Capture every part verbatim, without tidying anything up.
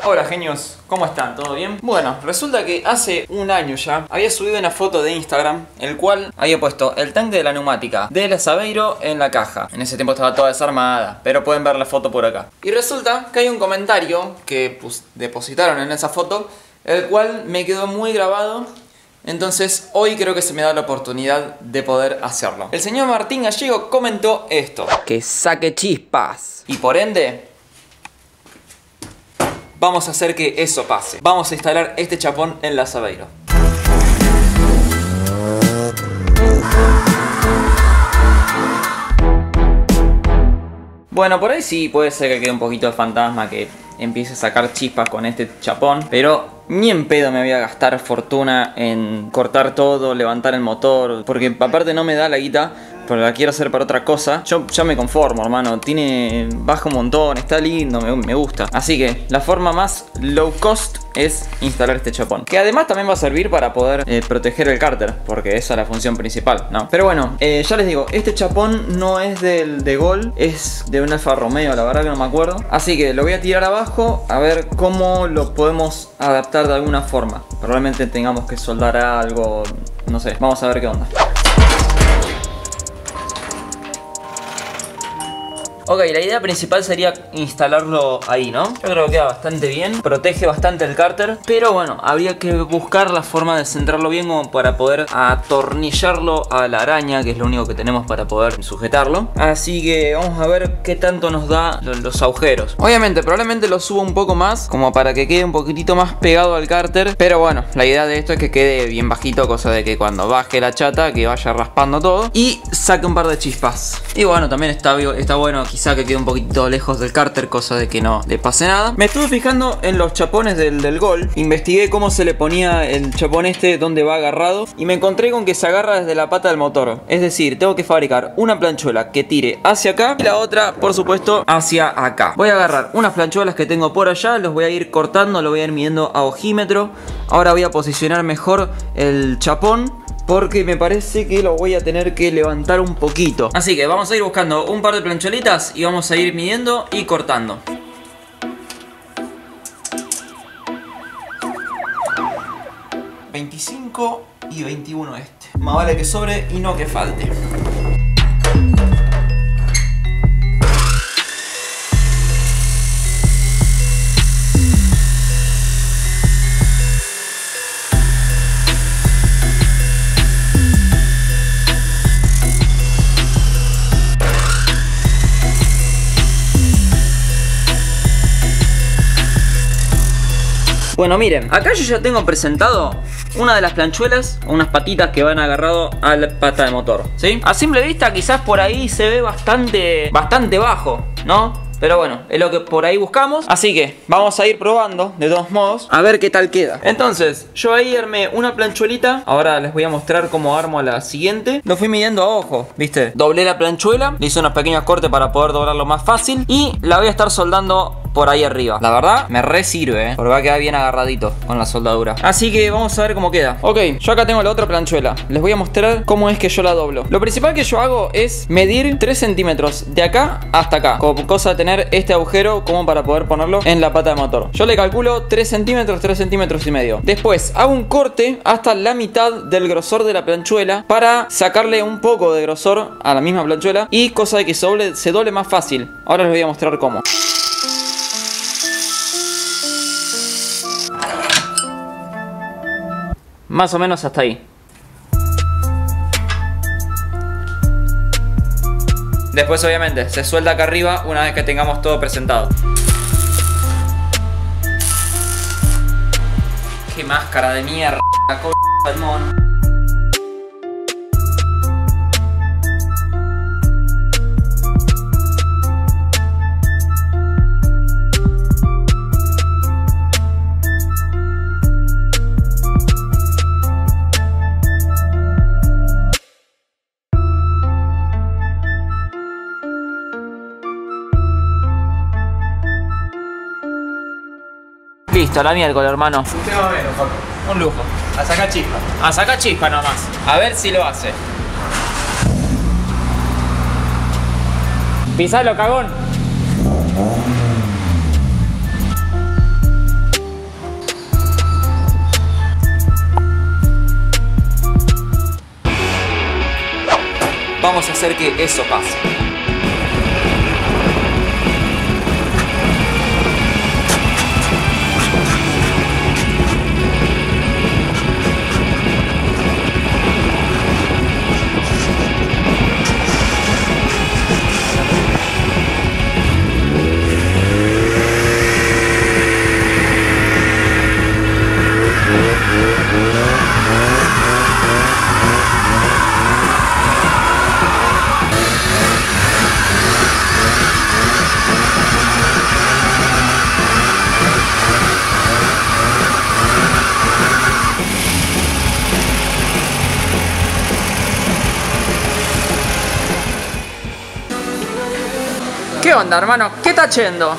Hola genios, ¿cómo están? ¿Todo bien? Bueno, resulta que hace un año ya había subido una foto de Instagram, el cual había puesto el tanque de la neumática de la Saveiro en la caja. En ese tiempo estaba toda desarmada, pero pueden ver la foto por acá. Y resulta que hay un comentario que pues, depositaron en esa foto, el cual me quedó muy grabado. Entonces hoy creo que se me da la oportunidad de poder hacerlo. El señor Martín Gallego comentó esto: que saque chispas. Y por ende vamos a hacer que eso pase. Vamos a instalar este chapón en la Saveiro. Bueno, por ahí sí puede ser que quede un poquito de fantasma, que empiece a sacar chispas con este chapón, pero ni en pedo me voy a gastar fortuna en cortar todo, levantar el motor, porque aparte no me da la guita, pero la quiero hacer para otra cosa. Yo ya me conformo, hermano. Tiene, baja un montón, está lindo, me, me gusta. Así que la forma más low cost es instalar este chapón, que además también va a servir para poder eh, proteger el cárter, porque esa es la función principal, ¿no? Pero bueno, eh, ya les digo, este chapón no es del de Gol, es de un Alfa Romeo, la verdad que no me acuerdo. Así que lo voy a tirar abajo a ver cómo lo podemos adaptar de alguna forma. Probablemente tengamos que soldar algo, no sé, vamos a ver qué onda. Ok, la idea principal sería instalarlo ahí, ¿no? Yo creo que queda bastante bien, protege bastante el cárter, pero bueno, habría que buscar la forma de centrarlo bien como para poder atornillarlo a la araña, que es lo único que tenemos para poder sujetarlo. Así que vamos a ver qué tanto nos da los agujeros. Obviamente, probablemente lo subo un poco más, como para que quede un poquitito más pegado al cárter, pero bueno, la idea de esto es que quede bien bajito, cosa de que cuando baje la chata, que vaya raspando todo y saque un par de chispas. Y bueno, también está, está bueno quizá que quede un poquito lejos del cárter, cosa de que no le pase nada. Me estuve fijando en los chapones del, del Gol. Investigué cómo se le ponía el chapón este, donde va agarrado, y me encontré con que se agarra desde la pata del motor. Es decir, tengo que fabricar una planchuela que tire hacia acá y la otra, por supuesto, hacia acá. Voy a agarrar unas planchuelas que tengo por allá, los voy a ir cortando, lo voy a ir midiendo a ojímetro. Ahora voy a posicionar mejor el chapón, porque me parece que lo voy a tener que levantar un poquito. Así que vamos a ir buscando un par de planchuelitas y vamos a ir midiendo y cortando. veinticinco y veintiuno este. Más vale que sobre y no que falte. Bueno, miren, acá yo ya tengo presentado una de las planchuelas, unas patitas que van agarrado a la pata del motor, ¿sí? A simple vista quizás por ahí se ve bastante, bastante bajo, ¿no? Pero bueno, es lo que por ahí buscamos. Así que vamos a ir probando, de todos modos, a ver qué tal queda. Entonces, yo ahí armé una planchuelita. Ahora les voy a mostrar cómo armo la siguiente. Lo fui midiendo a ojo, ¿viste? Doblé la planchuela, le hice unos pequeños cortes para poder doblarlo más fácil, y la voy a estar soldando por ahí arriba. La verdad, me re sirve, ¿eh? Porque va a quedar bien agarradito con la soldadura. Así que vamos a ver cómo queda. Ok, yo acá tengo la otra planchuela. Les voy a mostrar cómo es que yo la doblo. Lo principal que yo hago es medir tres centímetros de acá hasta acá, como cosa de tener este agujero como para poder ponerlo en la pata de motor. Yo le calculo tres centímetros, tres centímetros y medio. Después hago un corte hasta la mitad del grosor de la planchuela para sacarle un poco de grosor a la misma planchuela, y cosa de que se doble, se doble más fácil. Ahora les voy a mostrar cómo. Más o menos hasta ahí. Después obviamente se suelda acá arriba una vez que tengamos todo presentado. Qué máscara de mierda, c*** del mono. Listo, la miércoles, hermano. Un tema menos, Paco. Un lujo. A sacar chispa. A sacar chispa nomás. A ver si lo hace. Pisalo, cagón. vamos a hacer que eso pase. ¿Qué onda, hermano? ¿Qué está haciendo?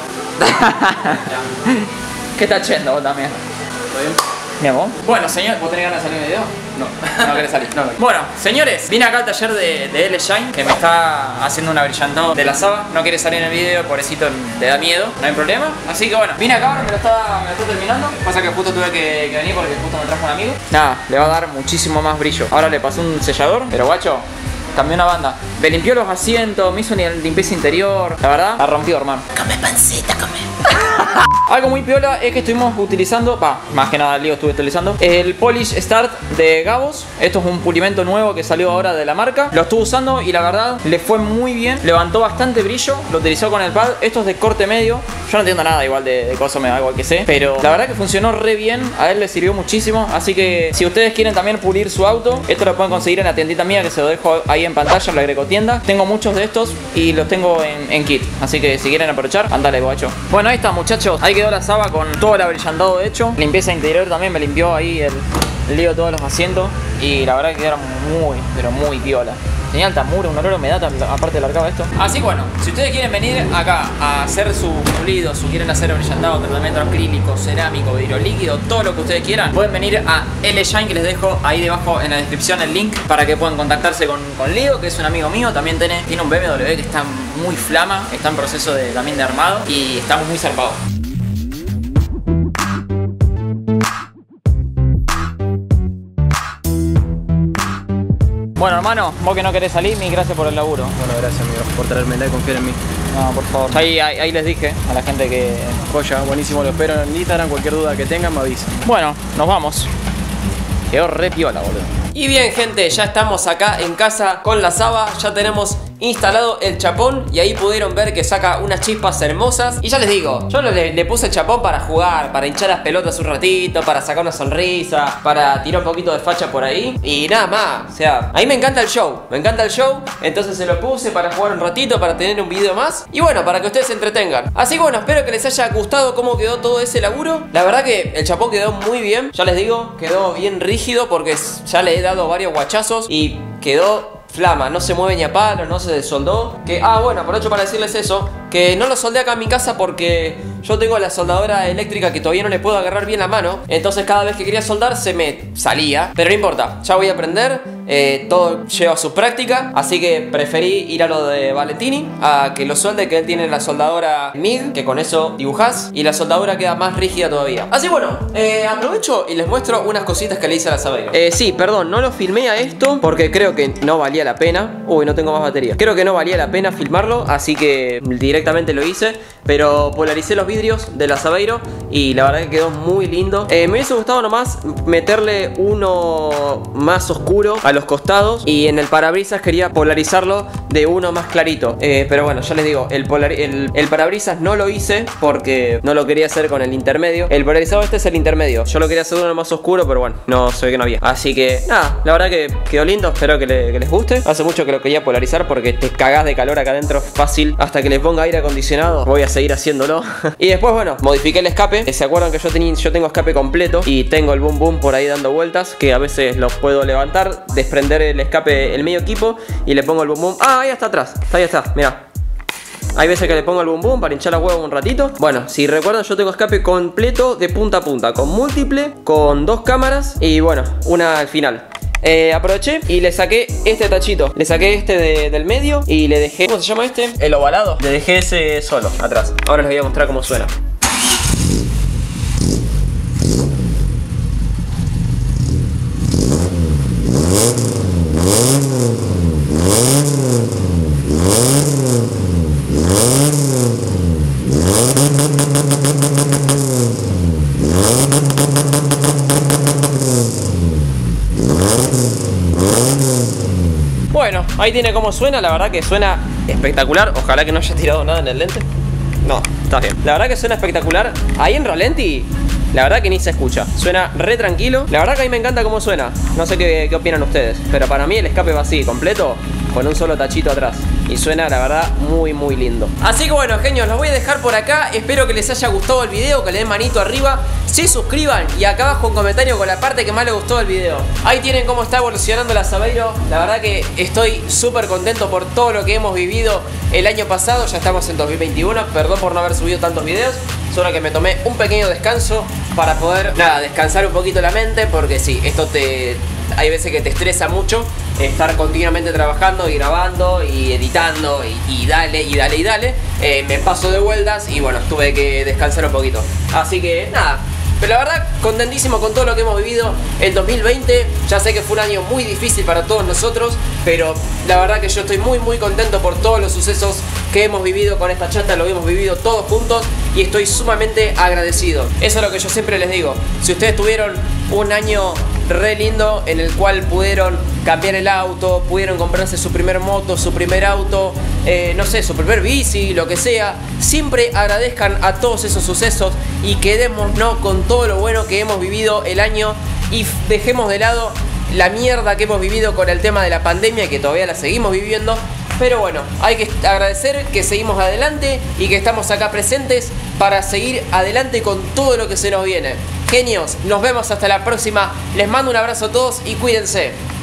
¿Qué está haciendo vos también? ¿Todo bien? Bien, ¿vos? Bueno, señor, ¿vos tenés ganas de salir en el video? No, no querés salir. No, no. Bueno, señores, vine acá al taller de, de L Shine, que me está haciendo un abrillantado de la Saba. No quiere salir en el video, pobrecito, le da miedo, no hay problema. Así que bueno, vine acá, ahora me lo está, me lo está terminando. Pasa que justo tuve que, que venir porque justo me trajo un amigo. Nada, le va a dar muchísimo más brillo. Ahora le pasó un sellador, pero guacho, cambió una banda. Me limpió los asientos, me hizo una limpieza interior. La verdad, la rompió, hermano. Come pancita, come. Algo muy piola es que estuvimos utilizando, va, más que nada el lío estuve utilizando el Polish Start de Gavos. Esto es un pulimento nuevo que salió ahora de la marca. Lo estuve usando y la verdad le fue muy bien. Levantó bastante brillo, lo utilizó con el pad. Esto es de corte medio. Yo no entiendo nada igual de, de cosas, me da igual que sé. Pero la verdad que funcionó re bien, a él le sirvió muchísimo. Así que si ustedes quieren también pulir su auto, esto lo pueden conseguir en la tiendita mía que se lo dejo ahí en pantalla, en la Grecotienda. Tengo muchos de estos y los tengo en, en kit. Así que si quieren aprovechar, andale, guacho. Bueno, ahí está, muchachos. Ahí quedó la Saba con todo el abrillantado hecho. Limpieza interior también, me limpió ahí el, el lío de todos los asientos. Y la verdad que quedaron muy, pero muy piola. Tenía alta muro, un olor a humedad aparte de largaba esto. Así que bueno, si ustedes quieren venir acá a hacer su pulido, si quieren hacer abrillantado, tratamiento acrílico, cerámico, vidrio líquido, todo lo que ustedes quieran, pueden venir a L Shine, que les dejo ahí debajo en la descripción el link para que puedan contactarse con, con Leo, que es un amigo mío. También tiene, tiene un B M W que está muy flama, está en proceso de, también de armado y estamos muy zarpados. Bueno, hermano, vos que no querés salir, mil gracias por el laburo. Bueno, gracias, amigo, por traérmela y confiar en mí. No, por favor. Ahí, ahí, ahí les dije a la gente que... Joya, buenísimo, lo espero en Instagram. Cualquier duda que tengan, me avisan. Bueno, nos vamos. Quedó re piola, boludo. Y bien, gente, ya estamos acá en casa con la Saba. Ya tenemos instalado el chapón y ahí pudieron ver que saca unas chispas hermosas. Y ya les digo, yo le, le puse el chapón para jugar, para hinchar las pelotas un ratito, para sacar una sonrisa, para tirar un poquito de facha por ahí y nada más. O sea, a mí me encanta el show, me encanta el show. Entonces se lo puse para jugar un ratito, para tener un video más y bueno, para que ustedes se entretengan. Así que bueno, espero que les haya gustado cómo quedó todo ese laburo. La verdad que el chapón quedó muy bien. Ya les digo, quedó bien rígido porque ya le he dado varios guachazos y quedó flama, no se mueve ni a palo, no se desoldó. Que, ah, bueno, aprovecho para decirles eso, que no lo soldé acá en mi casa porque yo tengo la soldadora eléctrica que todavía no le puedo agarrar bien la mano. Entonces cada vez que quería soldar se me salía. Pero no importa, ya voy a aprender, eh, todo lleva su práctica. Así que preferí ir a lo de Valentini, a que lo solde, que él tiene la soldadora M I G, que con eso dibujás y la soldadura queda más rígida todavía. Así bueno, eh, aprovecho y les muestro unas cositas que le hice a la Sabeiro. Eh, sí, perdón, no lo filmé a esto porque creo que no valía la pena. Uy, no tengo más batería. Creo que no valía la pena filmarlo, así que directamente lo hice. Pero polaricé los vidrios de la Sabeiro y la verdad que quedó muy lindo. eh, Me hubiese gustado nomás meterle uno más oscuro a los costados y en el parabrisas quería polarizarlo de uno más clarito. eh, Pero bueno, ya les digo, el, el, el parabrisas no lo hice porque no lo quería hacer con el intermedio. El polarizado este es el intermedio. Yo lo quería hacer uno más oscuro, pero bueno, no se ve que no había. Así que nada, la verdad que quedó lindo. Espero que, le, que les guste. Hace mucho que lo quería polarizar porque te cagás de calor acá adentro fácil. Hasta que le ponga aire acondicionado voy a seguir haciéndolo. Y después bueno, modifiqué el escape. ¿Se acuerdan que yo, tenía, yo tengo escape completo? Y tengo el boom boom por ahí dando vueltas, que a veces los puedo levantar, desprender el escape, el medio equipo, y le pongo el boom boom. Ah, ahí está atrás, ahí está, mirá. Hay veces que le pongo el boom boom para hinchar la huevo un ratito. Bueno, si recuerdan, yo tengo escape completo de punta a punta, con múltiple, con dos cámaras y bueno, una al final. Eh, aproveché y le saqué este tachito. Le saqué este de, del medio y le dejé... ¿Cómo se llama este? El ovalado. Le dejé ese solo, atrás. Ahora les voy a mostrar cómo suena. Ahí tiene cómo suena, la verdad que suena espectacular. Ojalá que no haya tirado nada en el lente. No, está bien. La verdad que suena espectacular. Ahí en ralenti, la verdad que ni se escucha. Suena re tranquilo. La verdad que a mí me encanta cómo suena. No sé qué, qué opinan ustedes, pero para mí el escape va así, completo, con un solo tachito atrás. Y suena, la verdad, muy muy lindo. Así que bueno, genios, los voy a dejar por acá. Espero que les haya gustado el video, que le den manito arriba, se suscriban y acá abajo un comentario con la parte que más les gustó del video. Ahí tienen cómo está evolucionando la Saveiro. La verdad que estoy súper contento por todo lo que hemos vivido el año pasado. Ya estamos en dos mil veintiuno, perdón por no haber subido tantos videos. Solo que me tomé un pequeño descanso para poder, nada, descansar un poquito la mente. Porque sí, esto te... hay veces que te estresa mucho estar continuamente trabajando y grabando y editando y, y dale y dale y dale. Eh, me paso de vueltas y bueno, tuve que descansar un poquito. Así que nada, pero la verdad contentísimo con todo lo que hemos vivido el dos mil veinte. Ya sé que fue un año muy difícil para todos nosotros, pero la verdad que yo estoy muy muy contento por todos los sucesos que hemos vivido con esta chata. Lo hemos vivido todos juntos y estoy sumamente agradecido. Eso es lo que yo siempre les digo. Si ustedes tuvieron un año re lindo en el cual pudieron cambiar el auto, pudieron comprarse su primer moto, su primer auto, eh, no sé, su primer bici, lo que sea, siempre agradezcan a todos esos sucesos y quedémonos con todo lo bueno que hemos vivido el año y dejemos de lado la mierda que hemos vivido con el tema de la pandemia, que todavía la seguimos viviendo. Pero bueno, hay que agradecer que seguimos adelante y que estamos acá presentes para seguir adelante con todo lo que se nos viene. Genios, nos vemos hasta la próxima. Les mando un abrazo a todos y cuídense.